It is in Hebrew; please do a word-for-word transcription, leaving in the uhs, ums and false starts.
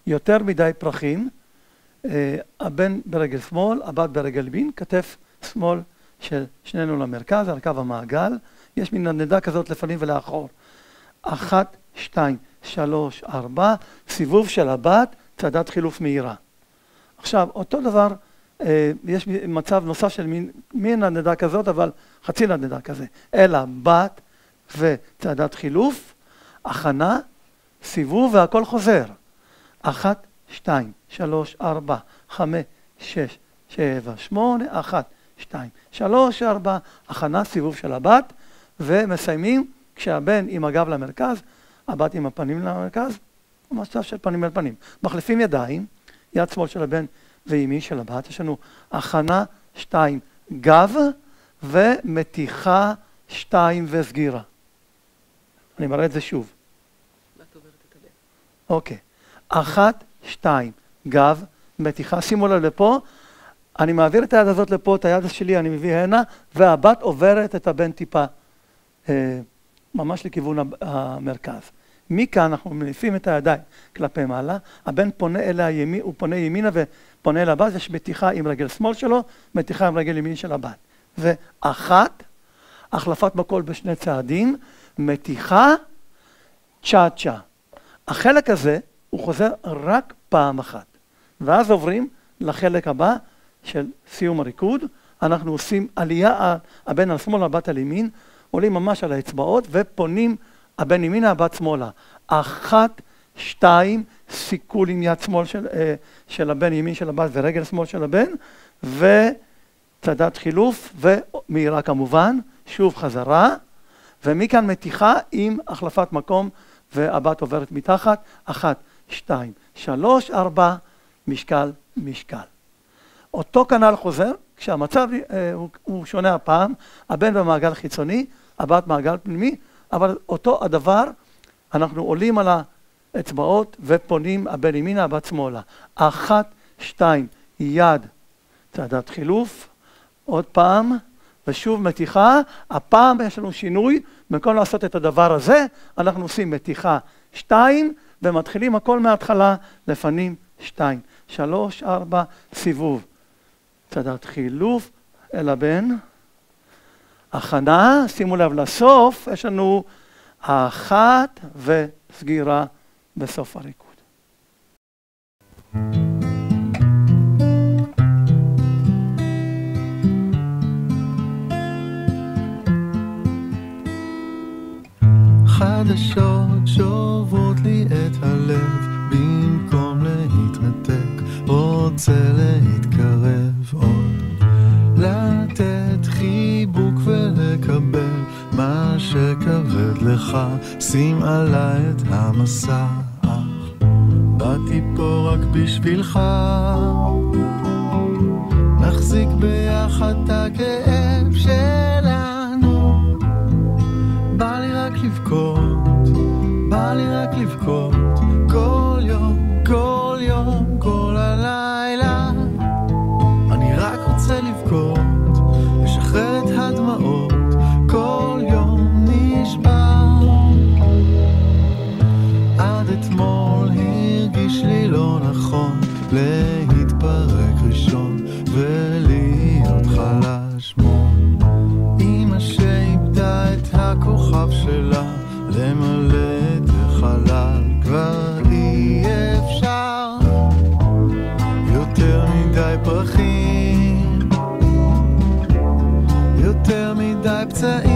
יותר מדי פרחים, הבן ברגל שמאל, הבת ברגל ימין, כתף שמאל של שנינו למרכז, על קו המעגל, יש מין נדנדה כזאת לפנים ולאחור. אחת, שתיים, שלוש, ארבע, סיבוב של הבת, צעדת חילוף מהירה. עכשיו, אותו דבר, יש מצב נוסף של מין, מין נדנדה כזאת, אבל חצי נדנדה כזה. אלא בת וצעדת חילוף, הכנה, סיבוב והכל חוזר. אחת, שתיים, שלוש, ארבע, חמש, שש, שבע, שמונה, אחת, שתיים, שלוש, ארבע, הכנה, סיבוב של הבת, ומסיימים כשהבן עם הגב למרכז, הבת עם הפנים למרכז, מצב של פנים אל פנים. מחליפים ידיים, יד שמאל של הבן וימין של הבת, יש לנו הכנה, שתיים, גב, ומתיחה, שתיים, וסגירה. אני מראה את זה שוב. אוקיי. אחת, שתיים, גב, מתיחה, שימו לב לפה, אני מעביר את היד הזאת לפה, את היד שלי אני מביא הנה, והבת עוברת את הבן טיפה, אה, ממש לכיוון המרכז. מכאן אנחנו מניפים את הידיים כלפי מעלה, הבן פונה אליה ימין, הוא פונה ימינה ופונה אל הבת, יש מתיחה עם רגל שמאל שלו, מתיחה עם רגל ימין של הבת. ואחת, החלפת מקול בשני צעדים, מתיחה, צ'ה צ'ה. החלק הזה הוא חוזר רק פעם אחת. ואז עוברים לחלק הבא של סיום הריקוד. אנחנו עושים עלייה, הבן על שמאל, הבת על ימין, עולים ממש על האצבעות ופונים הבן ימינה, הבת שמאלה. אחת, שתיים, סיכול עם יד שמאל של, של הבן, ימין של הבת ורגל שמאל של הבן, וצעדת חילוף ומהירה כמובן, שוב חזרה, ומכאן מתיחה עם החלפת מקום והבת עוברת מתחת, אחת, שתיים, שלוש, ארבע, משקל, משקל. אותו כנל חוזר, כשהמצב אה, הוא, הוא שונה הפעם, הבן במעגל חיצוני, הבת מעגל פנימי, אבל אותו הדבר, אנחנו עולים על האצבעות ופונים הבן ימינה, הבת שמאלה. אחת, שתיים, יד, צעדת חילוף, עוד פעם, ושוב מתיחה, הפעם יש לנו שינוי, במקום לעשות את הדבר הזה, אנחנו עושים מתיחה שתיים, ומתחילים הכל מההתחלה, לפנים שתיים, שלוש, ארבע, סיבוב. צעדת חילוף אל הבן. הכנה, שימו לב לסוף, יש לנו אחת וסגירה בסוף הריקוד. חדשות שוברות לי את הלב, במקום להתנתק רוצה להתקרב עוד, לתת חיבוק ולקבל מה שכבד לך, שים עליי את המסע, באתי פה רק בשבילך, נחזיק ביחד את הכאב שלנו, בא לי רק לבכות, בא לי רק לבכות, כל יום, כל יום, כל הלילה, אני רק רוצה לבכות, לשחרר את הדמעות, כל יום נשבר. עד אתמול הרגיש לי לא נכון, להתפרק ראשון ולהיות חלש מון. אמא שאיבדה את הכוכב שלה, למלא את החלל כבר אי אפשר. יותר מדי פרחים, יותר מדי פצעים,